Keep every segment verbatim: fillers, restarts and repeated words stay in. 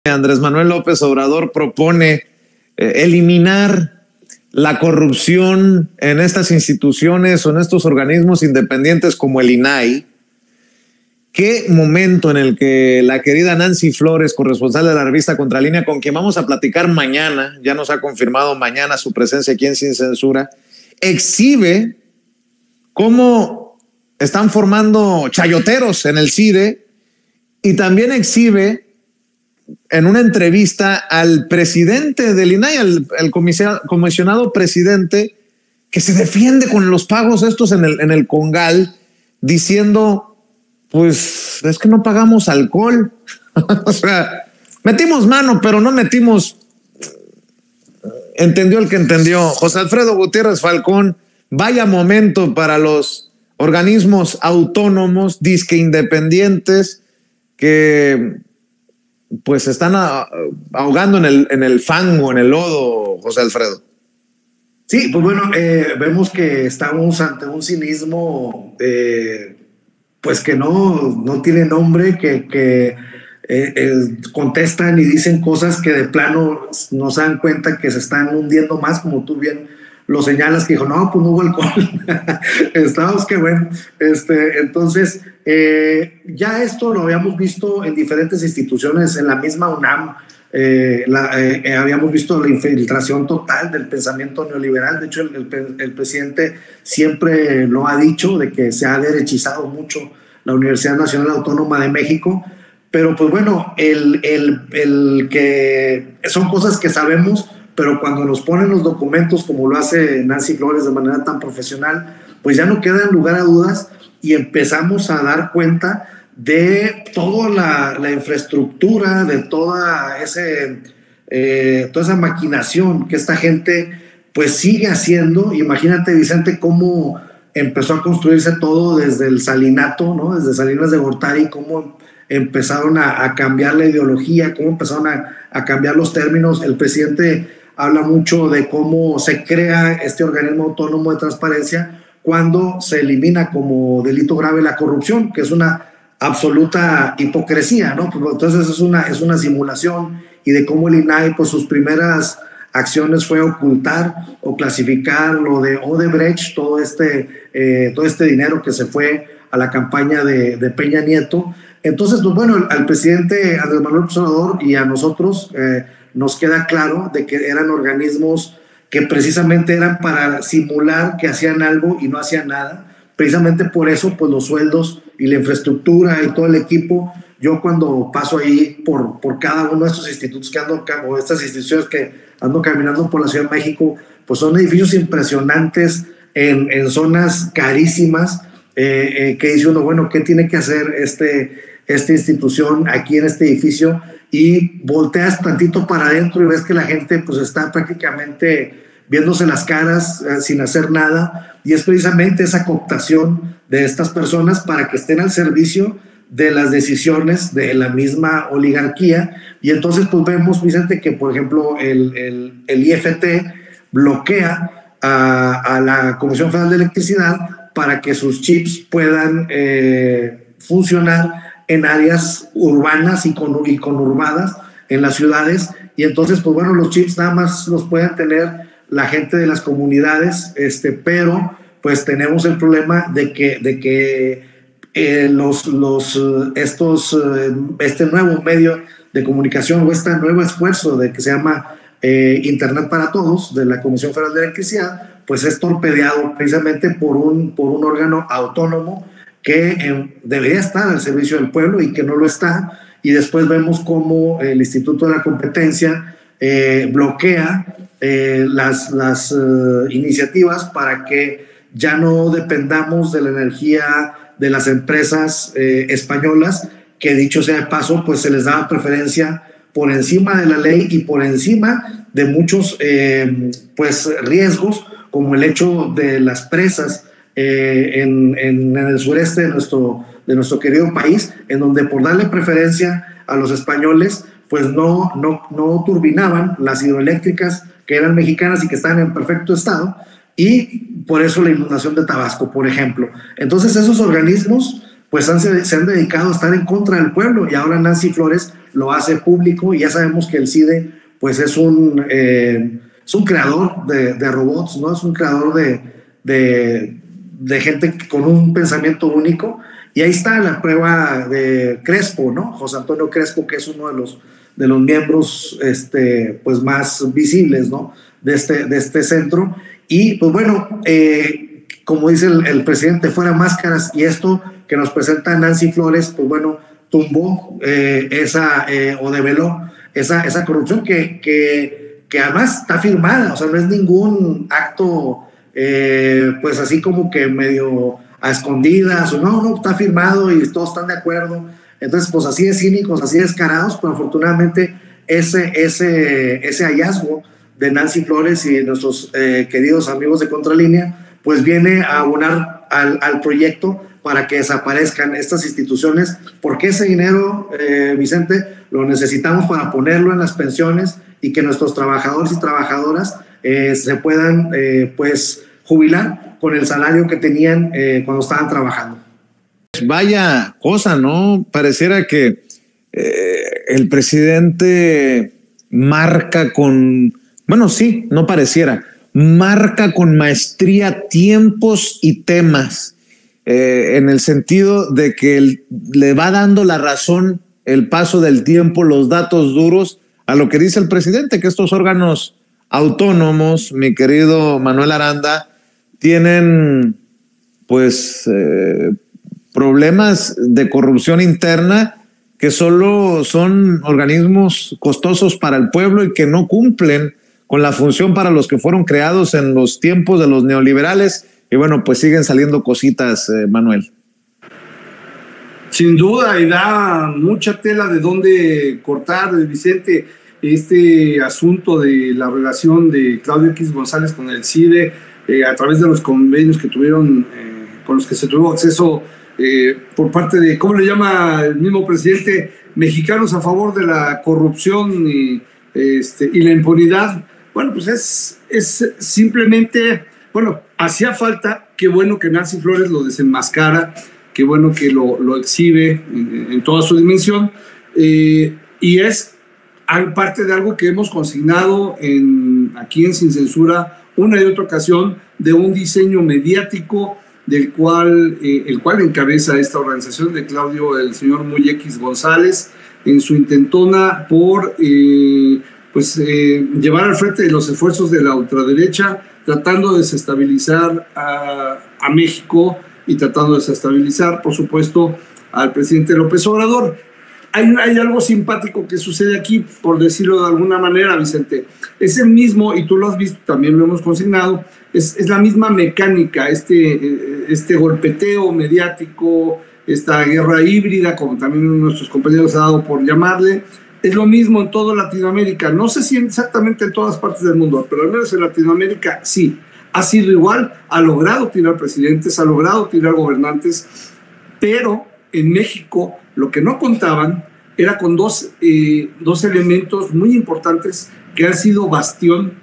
Andrés Manuel López Obrador propone eh, eliminar la corrupción en estas instituciones o en estos organismos independientes como el I N A I. Qué momento en el que la querida Nancy Flores, corresponsal de la revista Contralínea, con quien vamos a platicar mañana, ya nos ha confirmado mañana su presencia aquí en Sin Censura, exhibe cómo están formando chayoteros en el C I D E y también exhibe en una entrevista al presidente del I N A I, al, al comisionado presidente, que se defiende con los pagos estos en el, en el Congal, diciendo, pues es que no pagamos alcohol. O sea, metimos mano, pero no metimos. Entendió el que entendió. José Alfredo Gutiérrez Falcón, vaya momento para los organismos autónomos, disque independientes, que pues se están ahogando en el, en el fango, en el lodo, José Alfredo. Sí, pues bueno, eh, vemos que estamos ante un cinismo eh, pues que no, no tiene nombre, que, que eh, eh, contestan y dicen cosas que de plano no se dan cuenta que se están hundiendo más, como tú bien lo señalas, que dijo, no, pues no hubo alcohol. Estábamos que bueno. Este, entonces, eh, ya esto lo habíamos visto en diferentes instituciones, en la misma UNAM, eh, la, eh, habíamos visto la infiltración total del pensamiento neoliberal. De hecho, el, el, el presidente siempre lo ha dicho, de que se ha derechizado mucho la Universidad Nacional Autónoma de México, pero pues bueno, el, el, el que son cosas que sabemos, pero cuando nos ponen los documentos, como lo hace Nancy Flores de manera tan profesional, pues ya no queda lugar a dudas y empezamos a dar cuenta de toda la, la infraestructura, de toda, ese, eh, toda esa maquinación que esta gente pues sigue haciendo. Imagínate, Vicente, cómo empezó a construirse todo desde el salinato, ¿no? Desde Salinas de Gortari, cómo empezaron a, a cambiar la ideología, cómo empezaron a, a cambiar los términos. El presidente habla mucho de cómo se crea este organismo autónomo de transparencia cuando se elimina como delito grave la corrupción, que es una absoluta hipocresía, ¿no? Entonces es una, es una simulación, y de cómo el I N A I, pues sus primeras acciones fue ocultar o clasificar lo de Odebrecht, todo este, eh, todo este dinero que se fue a la campaña de, de Peña Nieto. Entonces, pues bueno, al, al presidente Andrés Manuel López Obrador y a nosotros eh, nos queda claro de que eran organismos que precisamente eran para simular que hacían algo y no hacían nada. Precisamente por eso, pues los sueldos y la infraestructura y todo el equipo, yo cuando paso ahí por, por cada uno de estos institutos que ando, o estas instituciones que ando caminando por la Ciudad de México, pues son edificios impresionantes en, en zonas carísimas, eh, eh, que dice uno, bueno, ¿qué tiene que hacer este, esta institución aquí en este edificio? Y volteas tantito para adentro y ves que la gente pues está prácticamente viéndose las caras eh, sin hacer nada, y es precisamente esa cooptación de estas personas para que estén al servicio de las decisiones de la misma oligarquía. Y entonces pues vemos, Vicente, que por ejemplo el, el, el I F T bloquea a, a la Comisión Federal de Electricidad para que sus chips puedan eh, funcionar en áreas urbanas y, con, y conurbadas en las ciudades. Y entonces pues bueno, los chips nada más los pueden tener la gente de las comunidades, este, pero pues tenemos el problema de que, de que eh, los, los, estos, eh, este nuevo medio de comunicación o este nuevo esfuerzo de que se llama eh, Internet para Todos de la Comisión Federal de Electricidad, pues es torpedeado precisamente por un, por un órgano autónomo que eh, debería estar al servicio del pueblo y que no lo está. Y después vemos cómo el Instituto de la Competencia eh, bloquea Eh, las, las uh, iniciativas para que ya no dependamos de la energía de las empresas eh, españolas, que dicho sea de paso, pues se les daba preferencia por encima de la ley y por encima de muchos eh, pues riesgos, como el hecho de las presas eh, en, en, en el sureste de nuestro, de nuestro querido país, en donde por darle preferencia a los españoles, pues no, no, no turbinaban las hidroeléctricas que eran mexicanas y que estaban en perfecto estado, y por eso la inundación de Tabasco, por ejemplo. Entonces esos organismos pues han, se han dedicado a estar en contra del pueblo, y ahora Nancy Flores lo hace público, y ya sabemos que el CIDE pues es un, eh, es un creador de, de robots, ¿no? Es un creador de, de, de gente con un pensamiento único, y ahí está la prueba de Crespo, ¿no? José Antonio Crespo, que es uno de los, de los miembros este, pues más visibles, ¿no? de, este, de este centro, y pues bueno, eh, como dice el, el presidente, fuera máscaras, y esto que nos presenta Nancy Flores, pues bueno, tumbó eh, esa, eh, o develó esa, esa corrupción que, que, que además está firmada, o sea, no es ningún acto, eh, pues así como que medio a escondidas, o no, no, está firmado y todos están de acuerdo. Entonces, pues así de cínicos, así de descarados, pero afortunadamente ese, ese, ese hallazgo de Nancy Flores y de nuestros eh, queridos amigos de Contralínea, pues viene a abonar al, al proyecto para que desaparezcan estas instituciones, porque ese dinero, eh, Vicente, lo necesitamos para ponerlo en las pensiones y que nuestros trabajadores y trabajadoras eh, se puedan eh, pues jubilar con el salario que tenían eh, cuando estaban trabajando. Vaya cosa, ¿no? Pareciera que eh, el presidente marca con, bueno, sí, no pareciera, marca con maestría tiempos y temas, eh, en el sentido de que él, le va dando la razón el paso del tiempo, los datos duros, a lo que dice el presidente, que estos órganos autónomos, mi querido Manuel Aranda, tienen pues eh, problemas de corrupción interna, que solo son organismos costosos para el pueblo y que no cumplen con la función para los que fueron creados en los tiempos de los neoliberales. Y bueno, pues siguen saliendo cositas, eh, Manuel. Sin duda, y da mucha tela de dónde cortar, Vicente, este asunto de la relación de Claudio X González con el CIDE, eh, a través de los convenios que tuvieron, eh, con los que se tuvo acceso eh, por parte de, ¿cómo le llama el mismo presidente? Mexicanos a favor de la corrupción y, este, y la impunidad. Bueno, pues es, es simplemente, bueno, hacía falta, qué bueno que Nancy Flores lo desenmascara, qué bueno que lo, lo exhibe en, en toda su dimensión, eh, y es parte de algo que hemos consignado en, aquí en Sin Censura una y otra ocasión, de un diseño mediático del cual, eh, el cual encabeza esta organización de Claudio, el señor Muy X González, en su intentona por eh, pues, eh, llevar al frente de los esfuerzos de la ultraderecha, tratando de desestabilizar a, a México y tratando de desestabilizar, por supuesto, al presidente López Obrador. Hay, hay algo simpático que sucede aquí, por decirlo de alguna manera, Vicente. Es el mismo, y tú lo has visto, también lo hemos consignado, es, es la misma mecánica, este, este golpeteo mediático, esta guerra híbrida, como también nuestros compañeros han dado por llamarle. Es lo mismo en toda Latinoamérica. No sé si exactamente en todas partes del mundo, pero al menos en Latinoamérica sí. Ha sido igual, ha logrado tirar presidentes, ha logrado tirar gobernantes, pero en México lo que no contaban era con dos, eh, dos elementos muy importantes que han sido bastión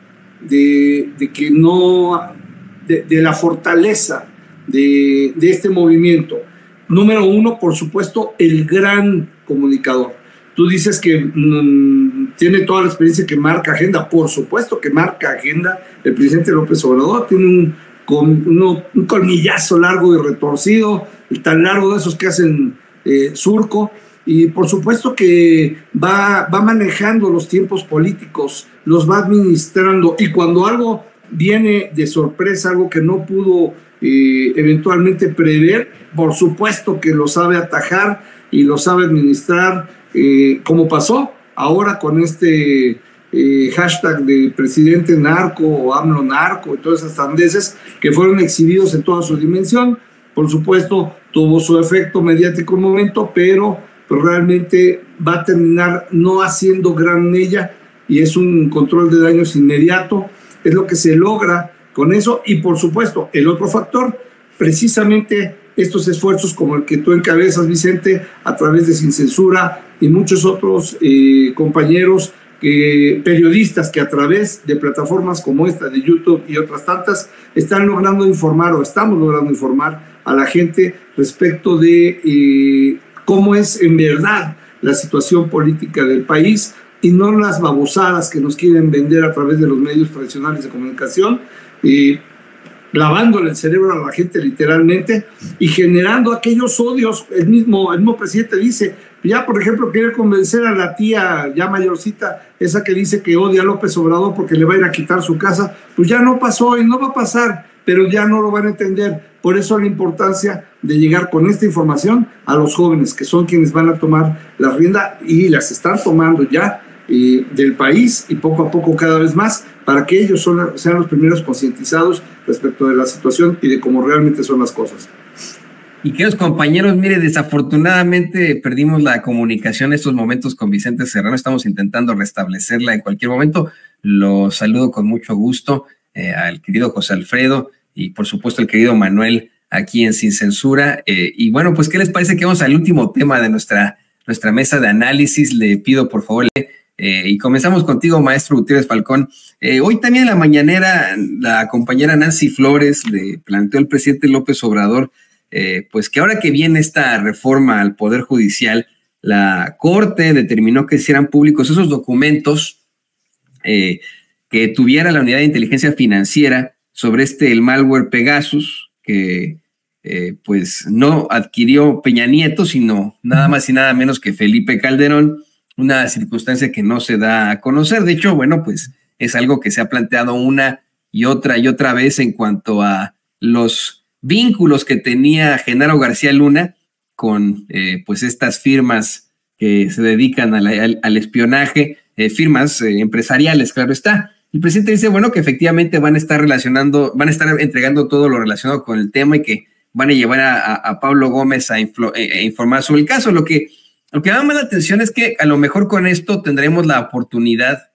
de, de que no, de, de la fortaleza de, de este movimiento. Número uno, por supuesto, el gran comunicador. Tú dices que mmm, tiene toda la experiencia, que marca agenda. Por supuesto que marca agenda. El presidente López Obrador tiene un, con, uno, un colmillazo largo y retorcido, tan largo de esos que hacen eh, surco. Y por supuesto que va, va manejando los tiempos políticos, los va administrando. Y cuando algo viene de sorpresa, algo que no pudo eh, eventualmente prever, por supuesto que lo sabe atajar y lo sabe administrar, eh, como pasó ahora con este eh, hashtag de presidente narco o AMLO narco y todas esas sandeces que fueron exhibidos en toda su dimensión. Por supuesto, tuvo su efecto mediático un momento, pero pues realmente va a terminar no haciendo gran mella, y es un control de daños inmediato. Es lo que se logra con eso. Y por supuesto, el otro factor, precisamente estos esfuerzos como el que tú encabezas, Vicente, a través de Sin Censura y muchos otros eh, compañeros, eh, periodistas que a través de plataformas como esta de YouTube y otras tantas están logrando informar, o estamos logrando informar a la gente respecto de eh, cómo es en verdad la situación política del país y no las babosadas que nos quieren vender a través de los medios tradicionales de comunicación, eh, lavándole el cerebro a la gente literalmente y generando aquellos odios. El mismo, el mismo presidente dice, ya por ejemplo quiere convencer a la tía ya mayorcita, esa que dice que odia a López Obrador porque le va a ir a quitar su casa, pues ya no pasó y no va a pasar, pero ya no lo van a entender. Por eso la importancia de llegar con esta información a los jóvenes, que son quienes van a tomar la rienda y las están tomando ya eh, del país, y poco a poco cada vez más, para que ellos son, sean los primeros concientizados respecto de la situación y de cómo realmente son las cosas. Y queridos compañeros, mire, desafortunadamente perdimos la comunicación en estos momentos con Vicente Serrano. Estamos intentando restablecerla en cualquier momento. Lo saludo con mucho gusto eh, al querido José Alfredo y por supuesto al querido Manuel aquí en Sin Censura. Eh, y bueno, pues, ¿qué les parece que vamos al último tema de nuestra, nuestra mesa de análisis? Le pido, por favor, le, eh, y comenzamos contigo, maestro Gutiérrez Falcón. Eh, hoy también en la mañanera, la compañera Nancy Flores le planteó al presidente López Obrador Eh, pues que ahora que viene esta reforma al Poder Judicial, la Corte determinó que hicieran públicos esos documentos eh, que tuviera la Unidad de Inteligencia Financiera sobre este, el malware Pegasus, que eh, pues no adquirió Peña Nieto, sino nada más y nada menos que Felipe Calderón, una circunstancia que no se da a conocer. De hecho, bueno, pues es algo que se ha planteado una y otra y otra vez en cuanto a los vínculos que tenía Genaro García Luna con eh, pues estas firmas que se dedican a la, al, al espionaje, eh, firmas eh, empresariales, claro está. El presidente dice, bueno, que efectivamente van a estar relacionando, van a estar entregando todo lo relacionado con el tema y que van a llevar a, a, a Pablo Gómez a, inflo, eh, a informar sobre el caso. Lo que, lo que llama la atención es que a lo mejor con esto tendremos la oportunidad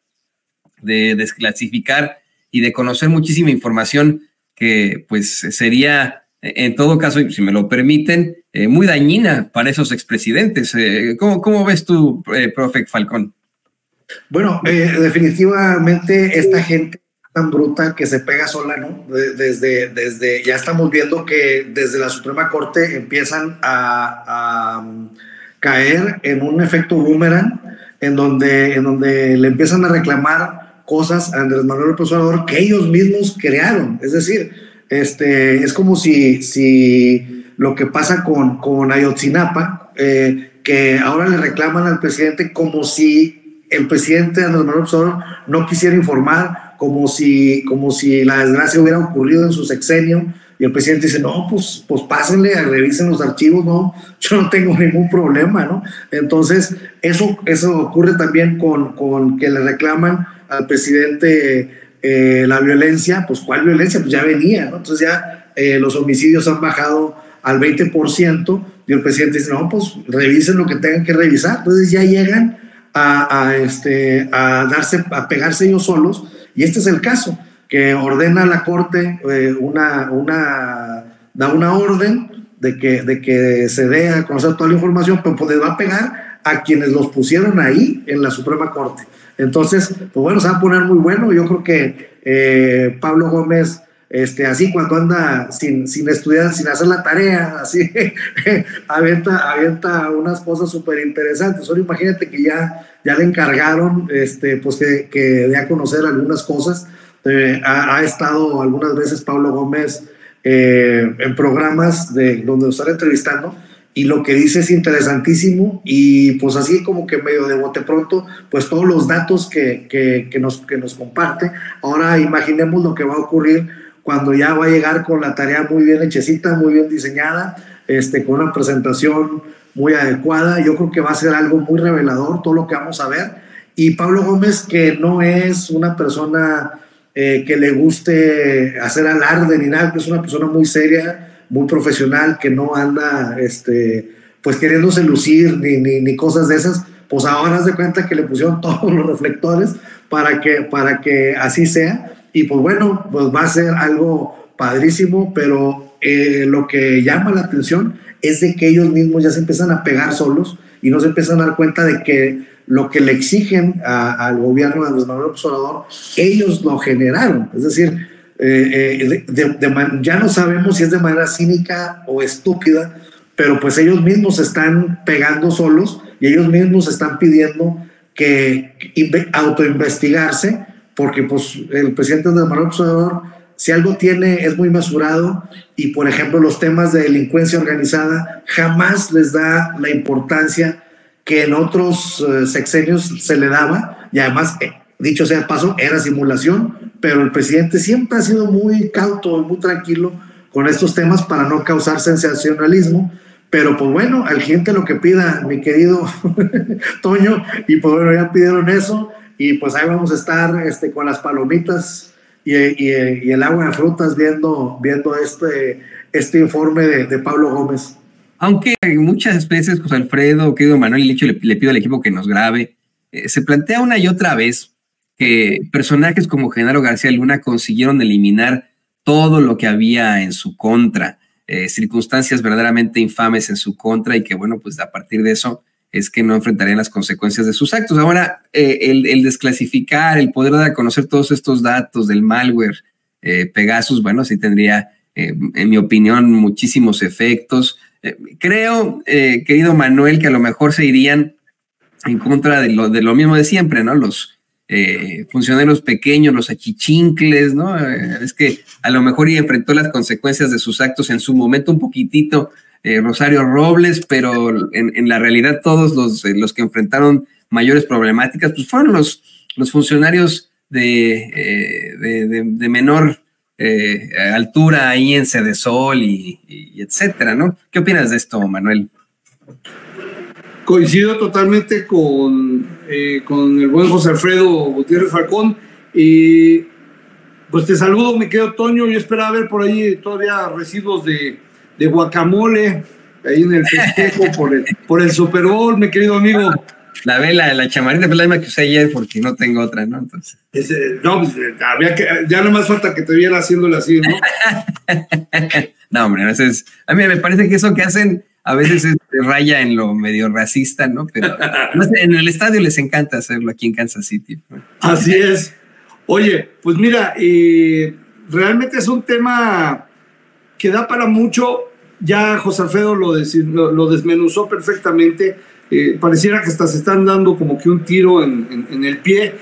de desclasificar y de conocer muchísima información que pues sería, en todo caso, si me lo permiten, eh, muy dañina para esos expresidentes. Eh, ¿cómo, ¿Cómo ves tú, eh, profe Falcón? Bueno, eh, definitivamente esta gente tan bruta que se pega sola, ¿no? Desde, desde, ya estamos viendo que desde la Suprema Corte empiezan a, a caer en un efecto boomerang, en donde, en donde le empiezan a reclamar cosas a Andrés Manuel López Obrador que ellos mismos crearon. Es decir, este, es como si, si lo que pasa con, con Ayotzinapa, eh, que ahora le reclaman al presidente como si el presidente Andrés Manuel López Obrador no quisiera informar, como si, como si la desgracia hubiera ocurrido en su sexenio, y el presidente dice, no, pues, pues pásenle, revisen los archivos, no, yo no tengo ningún problema, ¿no? Entonces, eso, eso ocurre también con, con que le reclaman al presidente eh, la violencia. Pues ¿cuál violencia? Pues ya venía, ¿no? Entonces ya eh, los homicidios han bajado al veinte por ciento y el presidente dice, no, pues revisen lo que tengan que revisar. Entonces ya llegan a, a, este, a, darse, a pegarse ellos solos, y este es el caso, que ordena la Corte eh, una, una, da una orden de que, de que se dé a conocer toda la información, pero pues les va a pegar a quienes los pusieron ahí en la Suprema Corte. Entonces, pues bueno, se va a poner muy bueno. Yo creo que eh, Pablo Gómez, este, así cuando anda sin, sin estudiar, sin hacer la tarea, así, avienta, avienta unas cosas súper interesantes. Solo imagínate que ya, ya le encargaron este, pues que, que dé a conocer algunas cosas. Eh, ha, ha estado algunas veces Pablo Gómez eh, en programas de, donde nos están entrevistando, y lo que dice es interesantísimo, y pues así como que medio de bote pronto, pues todos los datos que, que, que, nos, que nos comparte. Ahora imaginemos lo que va a ocurrir cuando ya va a llegar con la tarea muy bien hechecita, muy bien diseñada, este, con una presentación muy adecuada. Yo creo que va a ser algo muy revelador todo lo que vamos a ver. Y Pablo Gómez, que no es una persona eh, que le guste hacer alarde ni nada, que es una persona muy seria, muy profesional, que no anda este, pues queriéndose lucir ni, ni, ni cosas de esas, pues ahora haz de cuenta que le pusieron todos los reflectores para que, para que así sea. Y pues bueno, pues va a ser algo padrísimo, pero eh, lo que llama la atención es de que ellos mismos ya se empiezan a pegar solos y no se empiezan a dar cuenta de que lo que le exigen a, al gobierno de Andrés Manuel López Obrador, ellos lo generaron. Es decir, eh, de, de, de, ya no sabemos si es de manera cínica o estúpida, pero pues ellos mismos se están pegando solos y ellos mismos están pidiendo que autoinvestigarse, porque pues el presidente Andrés Manuel López Obrador, si algo tiene, es muy mesurado, y por ejemplo los temas de delincuencia organizada jamás les da la importancia que en otros eh, sexenios se le daba, y además, eh, dicho sea de paso, era simulación, pero el presidente siempre ha sido muy cauto y muy tranquilo con estos temas para no causar sensacionalismo. Pero pues bueno, al gente lo que pida, mi querido Toño, y pues bueno, ya pidieron eso, y pues ahí vamos a estar este, con las palomitas y, y, y el agua de frutas viendo, viendo este, este informe de, de Pablo Gómez. Aunque muchas veces, José Alfredo, querido Manuel, le, le pido al equipo que nos grabe, eh, se plantea una y otra vez que personajes como Genaro García Luna consiguieron eliminar todo lo que había en su contra, eh, circunstancias verdaderamente infames en su contra, y que bueno, pues a partir de eso es que no enfrentarían las consecuencias de sus actos. Ahora, eh, el, el desclasificar, el poder dar a conocer todos estos datos del malware eh, Pegasus, bueno, sí tendría, eh, en mi opinión, muchísimos efectos. Eh, creo, eh, querido Manuel, que a lo mejor se irían en contra de lo, de lo mismo de siempre, ¿no? Los Eh, funcionarios pequeños, los achichincles, ¿no? Eh, es que a lo mejor ya enfrentó las consecuencias de sus actos en su momento un poquitito eh, Rosario Robles, pero en, en la realidad todos los, eh, los que enfrentaron mayores problemáticas, pues fueron los, los funcionarios de, eh, de, de, de menor eh, altura ahí en Cedesol y, y etcétera, ¿no? ¿Qué opinas de esto, Manuel? Coincido totalmente con, eh, con el buen José Alfredo Gutiérrez Falcón. Eh, pues te saludo, mi querido Toño. Yo esperaba ver por ahí todavía residuos de, de guacamole ahí en el festejo por el, por el Super Bowl, mi querido amigo. La vela, la chamarita, pues la misma que usé ayer porque no tengo otra, ¿no? Entonces. Ese, no, pues, había que, ya no más falta que te viera haciéndole así, ¿no? No, hombre, a veces, a mí me parece que eso que hacen a veces es, raya en lo medio racista, ¿no? Pero no sé, en el estadio les encanta hacerlo aquí en Kansas City, ¿no? Así es. Oye, pues mira, eh, realmente es un tema que da para mucho. Ya José Alfredo lo, des, lo, lo desmenuzó perfectamente. Eh, pareciera que hasta se están dando como que un tiro en, en, en el pie.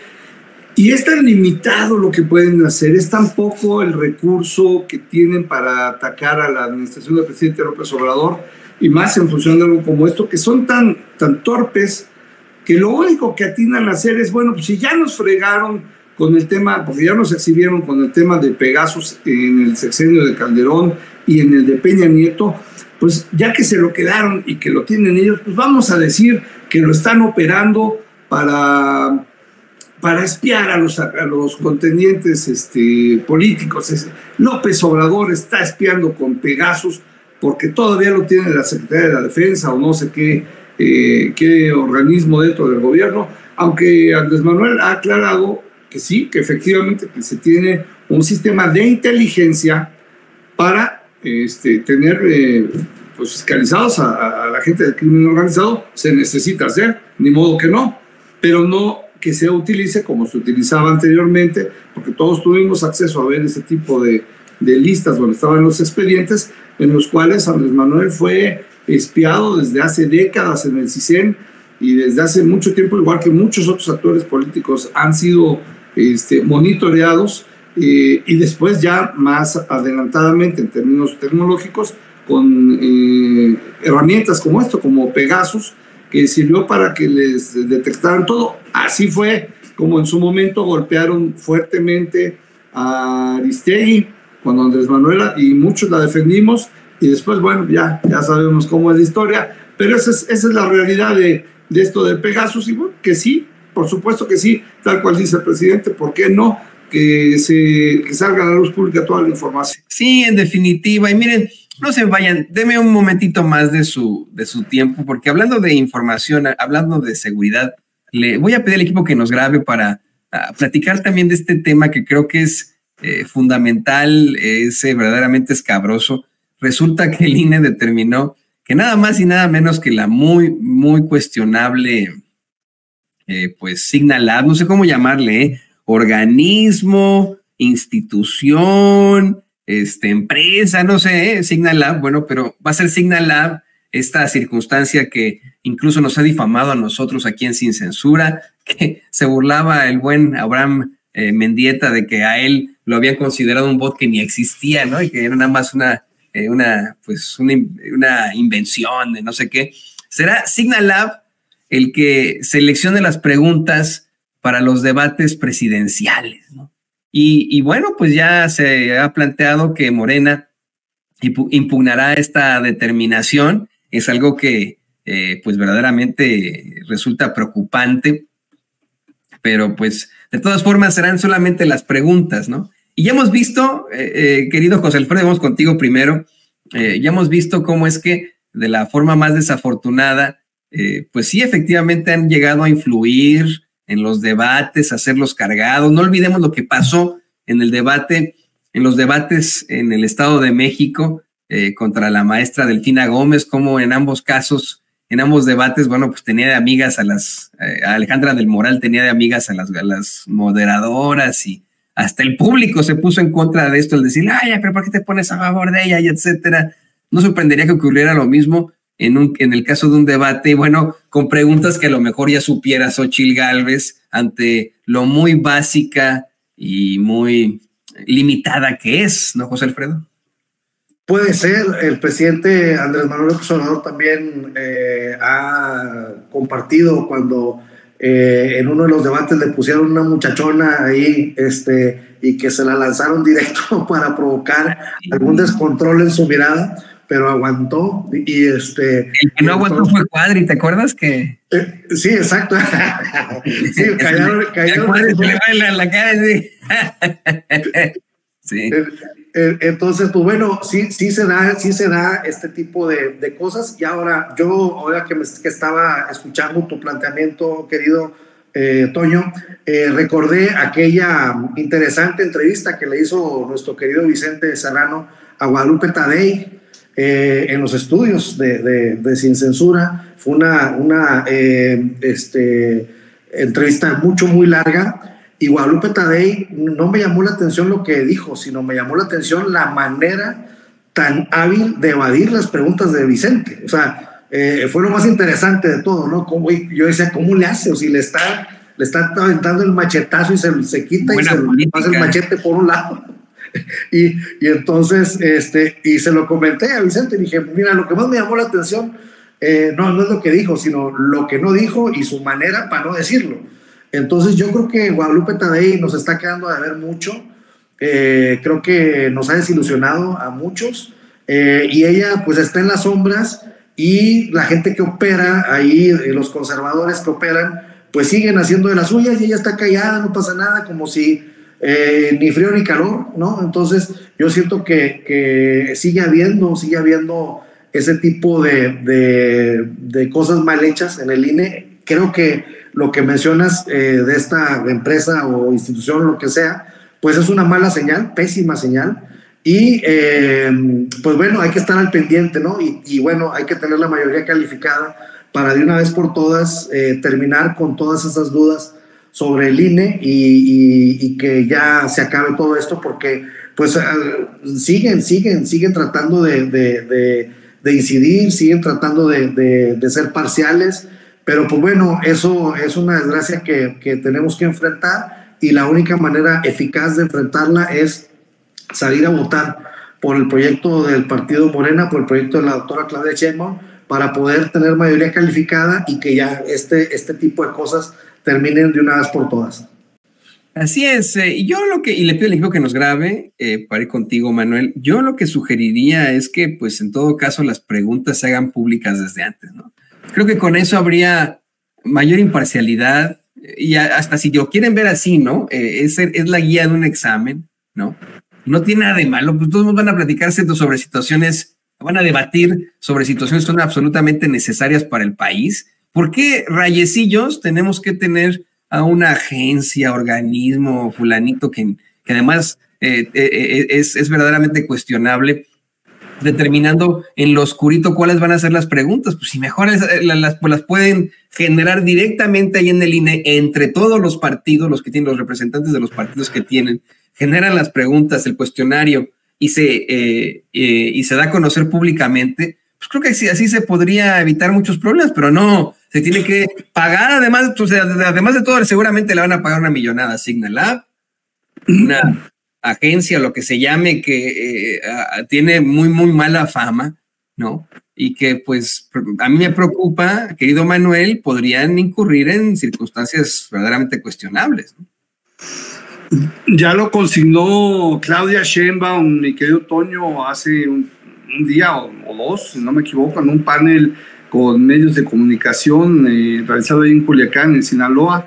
Y es tan limitado lo que pueden hacer, es tan poco el recurso que tienen para atacar a la administración del presidente López Obrador, y más en función de algo como esto, que son tan, tan torpes que lo único que atinan a hacer es, bueno, pues si ya nos fregaron con el tema, porque ya nos exhibieron con el tema de Pegasus en el sexenio de Calderón y en el de Peña Nieto, pues ya que se lo quedaron y que lo tienen ellos, pues vamos a decir que lo están operando para, para espiar a los, a los contendientes este, políticos. López Obrador está espiando con Pegasus porque todavía lo tiene la Secretaría de la Defensa o no sé qué, eh, qué organismo dentro del gobierno, aunque Andrés Manuel ha aclarado que sí, que efectivamente que se tiene un sistema de inteligencia para este, tener eh, pues, fiscalizados a, a la gente del crimen organizado. Se necesita hacer, ni modo que no, pero no que se utilice como se utilizaba anteriormente, porque todos tuvimos acceso a ver ese tipo de, de listas donde estaban los expedientes, en los cuales Andrés Manuel fue espiado desde hace décadas en el CISEN y desde hace mucho tiempo, igual que muchos otros actores políticos han sido este, monitoreados, eh, y después ya más adelantadamente en términos tecnológicos con eh, herramientas como esto, como Pegasus, que sirvió para que les detectaran todo. Así fue como en su momento golpearon fuertemente a Aristegui, cuando Andrés Manuel y muchos la defendimos, y después, bueno, ya, ya sabemos cómo es la historia, pero esa es, esa es la realidad de, de esto del Pegasus, y bueno, que sí, por supuesto que sí, tal cual dice el presidente, ¿por qué no? Que, se, que salga a la luz pública toda la información. Sí, en definitiva, y miren, no se vayan, deme un momentito más de su, de su tiempo, porque hablando de información, hablando de seguridad, le voy a pedir al equipo que nos grabe para uh, platicar también de este tema que creo que es Eh, fundamental, es eh, verdaderamente escabroso. Resulta que el I N E determinó que nada más y nada menos que la muy, muy cuestionable, eh, pues Signal Lab, no sé cómo llamarle, eh, organismo institución, este, empresa, no sé, ¿eh? Signal Lab, bueno, pero va a ser Signal Lab esta circunstancia que incluso nos ha difamado a nosotros aquí en Sin Censura, que se burlaba el buen Abraham eh, Mendieta de que a él lo habían considerado un bot que ni existía, ¿no? Y que era nada más una, eh, una, pues una, una invención de no sé qué. Será Signal Lab el que seleccione las preguntas para los debates presidenciales, ¿no? Y, y bueno, pues ya se ha planteado que Morena impugnará esta determinación. Es algo que eh, pues verdaderamente resulta preocupante, pero pues de todas formas serán solamente las preguntas, ¿no? Y ya hemos visto, eh, eh, querido José Alfredo, vamos contigo primero, eh, ya hemos visto cómo es que de la forma más desafortunada, eh, pues sí, efectivamente han llegado a influir en los debates, a hacerlos cargados. No olvidemos lo que pasó en el debate, en los debates en el Estado de México eh, contra la maestra Delfina Gómez, como en ambos casos, en ambos debates, bueno, pues tenía de amigas a las, eh, a Alejandra del Moral tenía de amigas a las, a las moderadoras y hasta el público se puso en contra de esto, el decir, ay, pero ¿por qué te pones a favor de ella? Y etcétera. No sorprendería que ocurriera lo mismo en, un, en el caso de un debate, bueno, con preguntas que a lo mejor ya supiera Xóchitl Gálvez ante lo muy básica y muy limitada que es, ¿no, José Alfredo? Puede ser. El presidente Andrés Manuel López Obrador también eh, ha compartido cuando eh, en uno de los debates le pusieron una muchachona ahí este, y que se la lanzaron directo para provocar algún descontrol en su mirada, pero aguantó. Y este, el que no aguantó entonces, fue Cuadri, ¿te acuerdas que? Eh, sí, exacto. Sí, callaron, callaron. La, la cara, sí. Sí. Entonces, pues bueno, sí, sí se da, sí se da este tipo de, de cosas. Y ahora, yo, ahora que, me, que estaba escuchando tu planteamiento, querido eh, Toño, eh, recordé aquella interesante entrevista que le hizo nuestro querido Vicente Serrano a Guadalupe Tadei eh, en los estudios de, de, de Sin Censura. Fue una, una eh, este, entrevista mucho, muy larga. Y Guadalupe Tadei no me llamó la atención lo que dijo, sino me llamó la atención la manera tan hábil de evadir las preguntas de Vicente. O sea, eh, fue lo más interesante de todo, ¿no? Como, yo decía, ¿cómo le hace? O si le está, le está aventando el machetazo y se, se quita Buena y se política. Pasa el machete por un lado. y, y entonces, este, y se lo comenté a Vicente y dije, mira, lo que más me llamó la atención, eh, no, no es lo que dijo, sino lo que no dijo y su manera para no decirlo. Entonces yo creo que Guadalupe Tadei nos está quedando de ver mucho, eh, creo que nos ha desilusionado a muchos, eh, y ella pues está en las sombras y la gente que opera ahí, eh, los conservadores que operan, pues siguen haciendo de las suyas y ella está callada, no pasa nada, como si eh, ni frío ni calor, ¿no? Entonces yo siento que, que sigue habiendo, sigue habiendo ese tipo de, de, de cosas mal hechas en el I N E. Creo que lo que mencionas eh, de esta empresa o institución, lo que sea, pues es una mala señal, pésima señal, y eh, pues bueno, hay que estar al pendiente, ¿no? Y, y bueno, hay que tener la mayoría calificada para de una vez por todas eh, terminar con todas esas dudas sobre el I N E y, y, y que ya se acabe todo esto, porque pues uh, siguen, siguen, siguen tratando de, de, de, de incidir, siguen tratando de, de, de ser parciales. Pero pues bueno, eso es una desgracia que, que tenemos que enfrentar y la única manera eficaz de enfrentarla es salir a votar por el proyecto del partido Morena, por el proyecto de la doctora Claudia Sheinbaum, para poder tener mayoría calificada y que ya este, este tipo de cosas terminen de una vez por todas. Así es, eh, y yo lo que, y le pido al equipo que nos grabe, eh, para ir contigo, Manuel, yo lo que sugeriría es que pues en todo caso las preguntas se hagan públicas desde antes, ¿no? Creo que con eso habría mayor imparcialidad y hasta si lo quieren ver así, ¿no? Eh, es, es la guía de un examen, ¿no? No tiene nada de malo, pues todos van a platicar sobre situaciones, van a debatir sobre situaciones que son absolutamente necesarias para el país. ¿Por qué rayecillos tenemos que tener a una agencia, organismo, fulanito, que, que además eh, eh, es, es verdaderamente cuestionable, determinando en lo oscurito cuáles van a ser las preguntas? Pues si mejor las, las, pues las pueden generar directamente ahí en el I N E entre todos los partidos, los que tienen los representantes de los partidos que tienen generan las preguntas, el cuestionario y se, eh, eh, y se da a conocer públicamente, pues creo que así, así se podría evitar muchos problemas, pero no, se tiene que pagar, además, pues, además de todo, seguramente le van a pagar una millonada a Signalab, una agencia, lo que se llame, que eh, a, tiene muy, muy mala fama, ¿no? Y que, pues, a mí me preocupa, querido Manuel, podrían incurrir en circunstancias verdaderamente cuestionables, ¿no? Ya lo consignó Claudia Sheinbaum, mi querido Toño, hace un, un día o, o dos, si no me equivoco, en un panel con medios de comunicación eh, realizado ahí en Culiacán, en Sinaloa,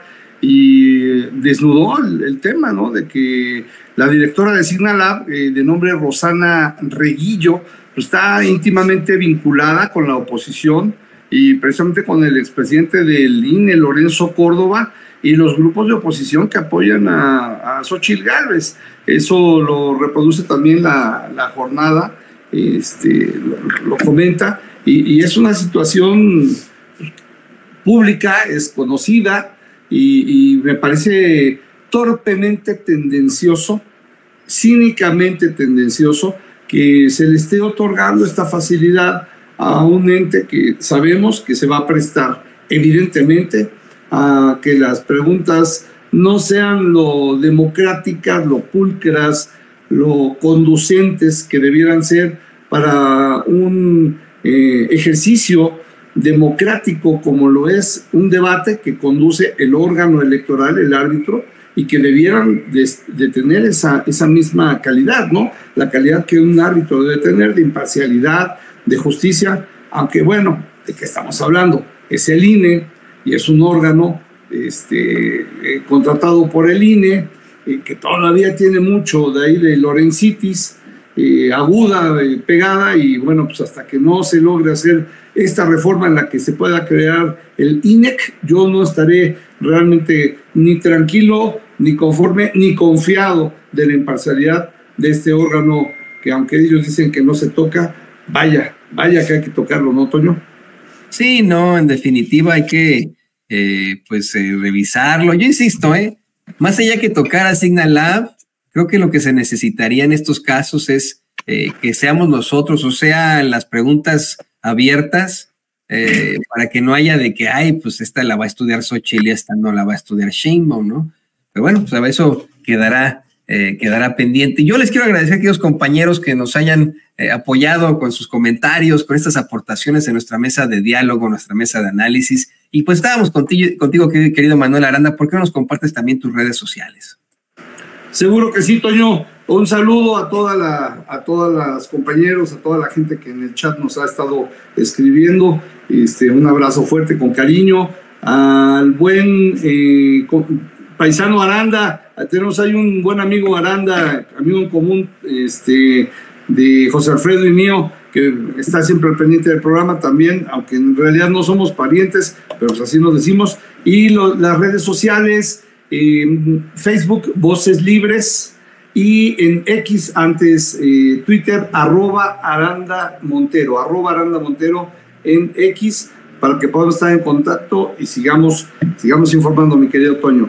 y desnudó el, el tema, ¿no? De que la directora de Signalab, eh, de nombre Rosana Reguillo, pues, está íntimamente vinculada con la oposición y precisamente con el expresidente del I N E, Lorenzo Córdoba, y los grupos de oposición que apoyan a, a Xóchitl Gálvez. Eso lo reproduce también la, la jornada, este, lo, lo comenta, y, y es una situación pública, es conocida, y, y me parece torpemente tendencioso, cínicamente tendencioso, que se le esté otorgando esta facilidad a un ente que sabemos que se va a prestar, evidentemente, a que las preguntas no sean lo democráticas, lo pulcras, lo conducentes que debieran ser para un eh, ejercicio democrático como lo es un debate que conduce el órgano electoral, el árbitro, y que debieran de, de tener esa, esa misma calidad, ¿no? La calidad que un árbitro debe tener, de imparcialidad, de justicia, aunque bueno, ¿de qué estamos hablando? Es el I N E y es un órgano este, eh, contratado por el I N E, eh, que todavía tiene mucho de ahí de Lorencitis, eh, aguda, eh, pegada, y bueno, pues hasta que no se logre hacer esta reforma en la que se pueda crear el I N E C, yo no estaré realmente ni tranquilo, ni conforme, ni confiado de la imparcialidad de este órgano que, aunque ellos dicen que no se toca, vaya, vaya que hay que tocarlo, ¿no, Toño? Sí, no, en definitiva hay que eh, pues eh, revisarlo. Yo insisto, eh, más allá que tocar a Signalab, creo que lo que se necesitaría en estos casos es eh, que seamos nosotros, o sea, las preguntas abiertas, eh, para que no haya de que, ay, pues esta la va a estudiar Xóchitl y esta no la va a estudiar Sheinbaum, ¿no? Pero bueno, pues eso quedará, eh, quedará pendiente. Yo les quiero agradecer a aquellos compañeros que nos hayan eh, apoyado con sus comentarios, con estas aportaciones en nuestra mesa de diálogo, nuestra mesa de análisis. Y pues estábamos contigo, contigo querido Manuel Aranda. ¿Por qué no nos compartes también tus redes sociales? Seguro que sí, Toño. Un saludo a toda la, a todas las compañeros, a toda la gente que en el chat nos ha estado escribiendo. Este, un abrazo fuerte con cariño. Al buen eh, paisano Aranda, tenemos ahí un buen amigo Aranda, amigo en común, este, de José Alfredo y mío, que está siempre al pendiente del programa también, aunque en realidad no somos parientes, pero pues así nos decimos. Y lo, las redes sociales, eh, Facebook, Voces Libres, y en X, antes eh, Twitter, arroba Aranda Montero, arroba Aranda Montero en X, para que podamos estar en contacto y sigamos, sigamos informando, mi querido Toño.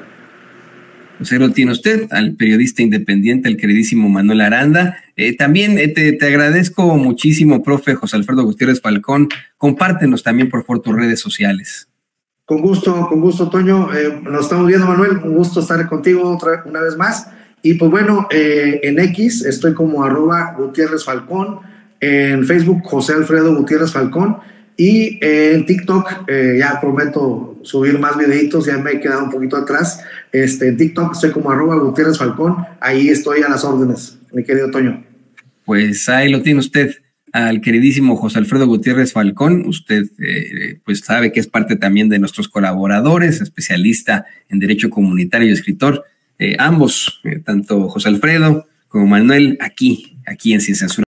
Pues ahí lo tiene usted, al periodista independiente, el queridísimo Manuel Aranda. Eh, también eh, te, te agradezco muchísimo, profe José Alfredo Gutiérrez Falcón. Compártenos también, por favor, tus redes sociales. Con gusto, con gusto, Toño. Eh, nos estamos viendo, Manuel. Un gusto estar contigo otra una vez más. Y pues bueno, eh, en X estoy como arroba Gutiérrez Falcón, en Facebook José Alfredo Gutiérrez Falcón, y eh, en TikTok eh, ya prometo subir más videitos, ya me he quedado un poquito atrás. Este, en TikTok estoy como arroba Gutiérrez Falcón, ahí estoy a las órdenes, mi querido Toño. Pues ahí lo tiene usted, al queridísimo José Alfredo Gutiérrez Falcón. Usted eh, pues sabe que es parte también de nuestros colaboradores, especialista en Derecho Comunitario y escritor. Eh, ambos, eh, tanto José Alfredo como Manuel, aquí, aquí en Sin Censura.